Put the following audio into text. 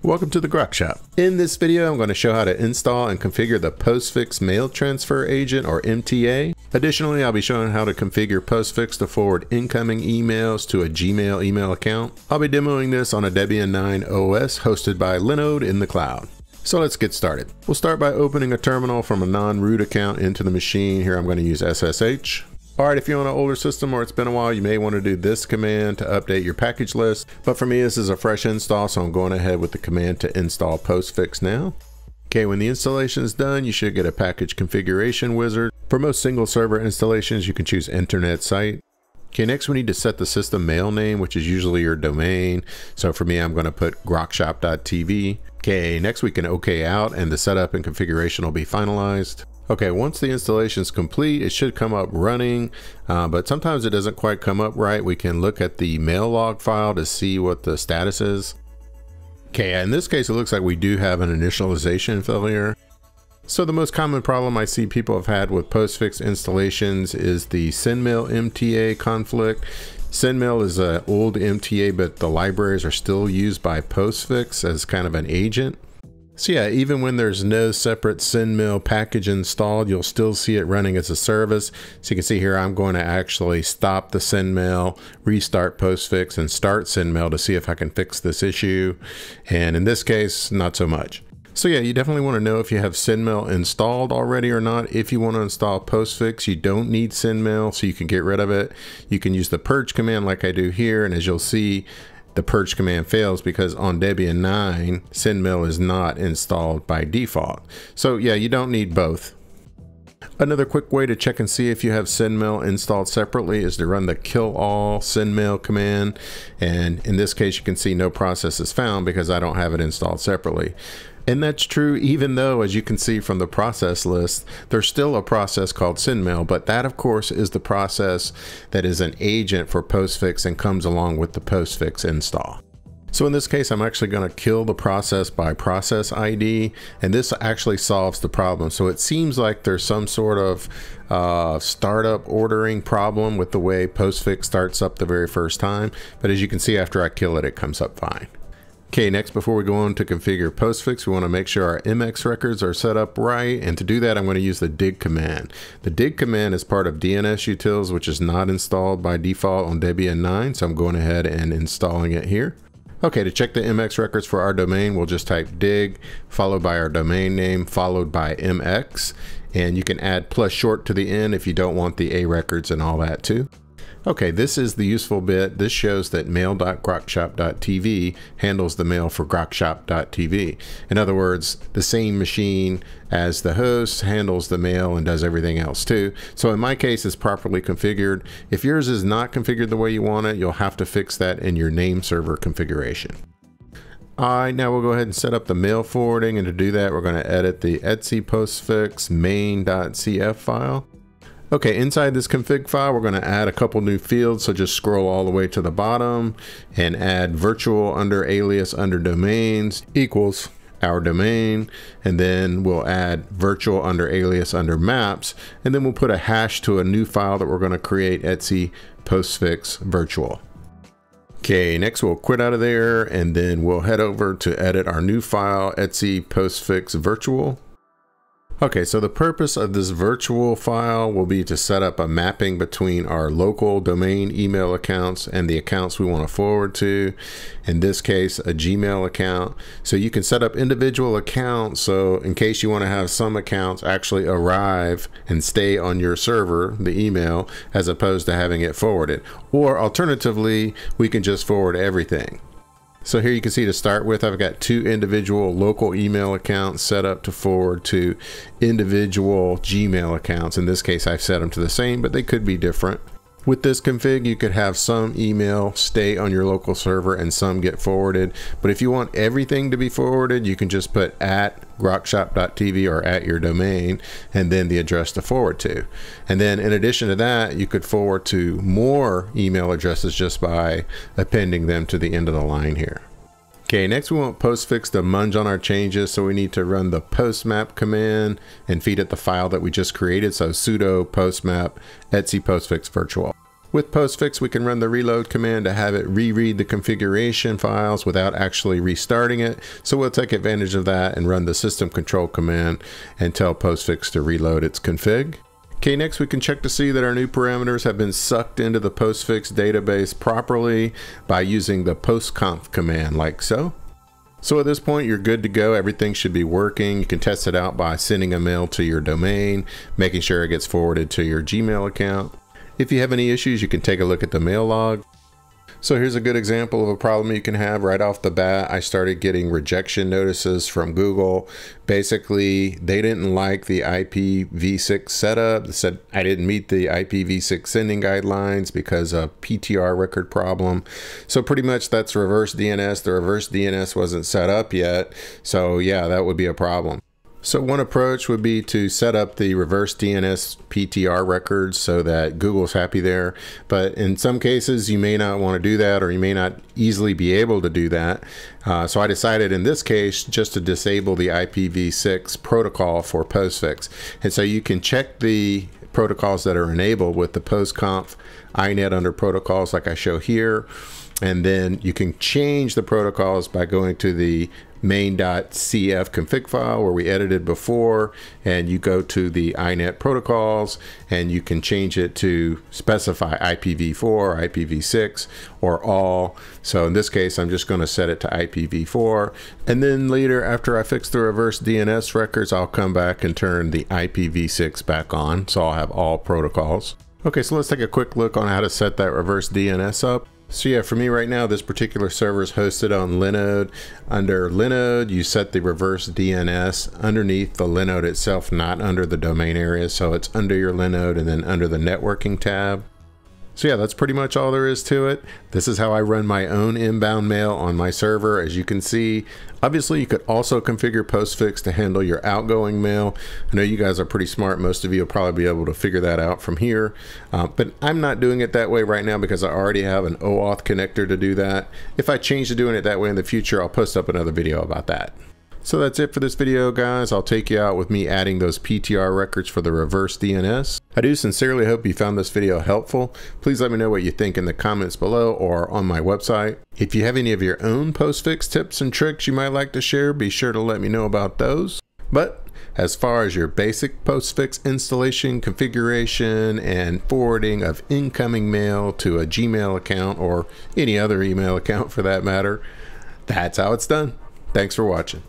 Welcome to the Grokshop. In this video, I'm going to show how to install and configure the Postfix Mail Transfer Agent, or MTA. Additionally, I'll be showing how to configure Postfix to forward incoming emails to a Gmail email account. I'll be demoing this on a Debian 9 OS hosted by Linode in the cloud. So let's get started. We'll start by opening a terminal from a non-root account into the machine. Here I'm going to use SSH. Alright, if you're on an older system or it's been a while, you may want to do this command to update your package list. But for me, this is a fresh install, so I'm going ahead with the command to install Postfix now. Okay, when the installation is done, you should get a package configuration wizard. For most single server installations, you can choose Internet Site. Okay, next we need to set the system mail name, which is usually your domain. So for me, I'm going to put grokshop.tv. Okay, next we can OK out and the setup and configuration will be finalized. Okay, once the installation is complete, it should come up running, but sometimes it doesn't quite come up right. We can look at the mail log file to see what the status is. Okay, in this case, it looks like we do have an initialization failure. So the most common problem I see people have had with Postfix installations is the SendMail MTA conflict. SendMail is an old MTA, but the libraries are still used by Postfix as kind of an agent. So yeah, even when there's no separate SendMail package installed, you'll still see it running as a service. So you can see here, I'm going to actually stop the SendMail, restart Postfix, and start SendMail to see if I can fix this issue. And in this case, not so much. So yeah, you definitely want to know if you have SendMail installed already or not. If you want to install Postfix, you don't need SendMail, so you can get rid of it. You can use the purge command like I do here, and as you'll see, the purge command fails because on Debian 9, SendMail is not installed by default. So yeah, you don't need both. Another quick way to check and see if you have SendMail installed separately is to run the kill all SendMail command. And in this case, you can see no process is found because I don't have it installed separately. And that's true even though, as you can see from the process list, there's still a process called SendMail, but that of course is the process that is an agent for Postfix and comes along with the Postfix install. So in this case, I'm actually going to kill the process by process ID, and this actually solves the problem. So it seems like there's some sort of startup ordering problem with the way Postfix starts up the very first time. But as you can see, after I kill it, it comes up fine. Okay, next, before we go on to configure Postfix, we want to make sure our MX records are set up right. And to do that, I'm going to use the dig command. The dig command is part of DNS utils, which is not installed by default on Debian 9. So I'm going ahead and installing it here. Okay, to check the MX records for our domain, we'll just type dig, followed by our domain name, followed by MX. And you can add plus short to the end if you don't want the A records and all that too. Okay, this is the useful bit. This shows that mail.grokshop.tv handles the mail for grokshop.tv. In other words, the same machine as the host handles the mail and does everything else too. So in my case, it's properly configured. If yours is not configured the way you want it, you'll have to fix that in your name server configuration. All right, now we'll go ahead and set up the mail forwarding. And to do that, we're going to edit the Etsy Postfix main.cf file. Okay, inside this config file, we're going to add a couple new fields. So just scroll all the way to the bottom and add virtual under alias under domains equals our domain. And then we'll add virtual under alias under maps. And then we'll put a hash to a new file that we're going to create, Etsy Postfix virtual. Okay, next we'll quit out of there and then we'll head over to edit our new file, Etsy Postfix virtual. Okay, so the purpose of this virtual file will be to set up a mapping between our local domain email accounts and the accounts we want to forward to. In this case, a Gmail account. So you can set up individual accounts. So in case you want to have some accounts actually arrive and stay on your server, the email, as opposed to having it forwarded. Or alternatively, we can just forward everything. So here you can see, to start with, I've got two individual local email accounts set up to forward to individual Gmail accounts. In this case, I've set them to the same, but they could be different. With this config, you could have some email stay on your local server and some get forwarded. But if you want everything to be forwarded, you can just put at grokshop.tv or at your domain and then the address to forward to. And then in addition to that, you could forward to more email addresses just by appending them to the end of the line here. Okay, next we want Postfix to munge on our changes, so we need to run the postmap command and feed it the file that we just created. So sudo postmap Etsy Postfix virtual. With Postfix, we can run the reload command to have it reread the configuration files without actually restarting it. So we'll take advantage of that and run the system control command and tell Postfix to reload its config. Okay, next we can check to see that our new parameters have been sucked into the Postfix database properly by using the postconf command like so. So at this point, you're good to go. Everything should be working. You can test it out by sending a mail to your domain, making sure it gets forwarded to your Gmail account. If you have any issues, you can take a look at the mail log. So here's a good example of a problem you can have right off the bat. I started getting rejection notices from Google. Basically, they didn't like the IPv6 setup. They said I didn't meet the IPv6 sending guidelines because of PTR record problem. So pretty much that's reverse DNS. The reverse DNS wasn't set up yet. So yeah, that would be a problem. So one approach would be to set up the reverse DNS PTR records so that Google's happy there. But in some cases, you may not want to do that, or you may not easily be able to do that. So I decided in this case just to disable the IPv6 protocol for Postfix. And so you can check the protocols that are enabled with the postconf inet under protocols like I show here. And then you can change the protocols by going to the main.cf config file where we edited before, and you go to the inet protocols and you can change it to specify IPv4, IPv6, or all. So in this case, I'm just going to set it to IPv4. And then later, after I fix the reverse DNS records, I'll come back and turn the IPv6 back on. So I'll have all protocols. Okay, so let's take a quick look on how to set that reverse DNS up. So yeah, for me right now, this particular server is hosted on Linode. Under Linode, you set the reverse DNS underneath the Linode itself, not under the domain area. So it's under your Linode and then under the networking tab. So yeah, that's pretty much all there is to it. This is how I run my own inbound mail on my server, as you can see. Obviously, you could also configure Postfix to handle your outgoing mail. I know you guys are pretty smart. Most of you will probably be able to figure that out from here. But I'm not doing it that way right now because I already have an OAuth connector to do that. If I change to doing it that way in the future, I'll post up another video about that. So that's it for this video, guys. I'll take you out with me adding those PTR records for the reverse DNS. I do sincerely hope you found this video helpful. Please let me know what you think in the comments below or on my website. If you have any of your own Postfix tips and tricks you might like to share, be sure to let me know about those. But as far as your basic Postfix installation, configuration, and forwarding of incoming mail to a Gmail account or any other email account for that matter, that's how it's done. Thanks for watching.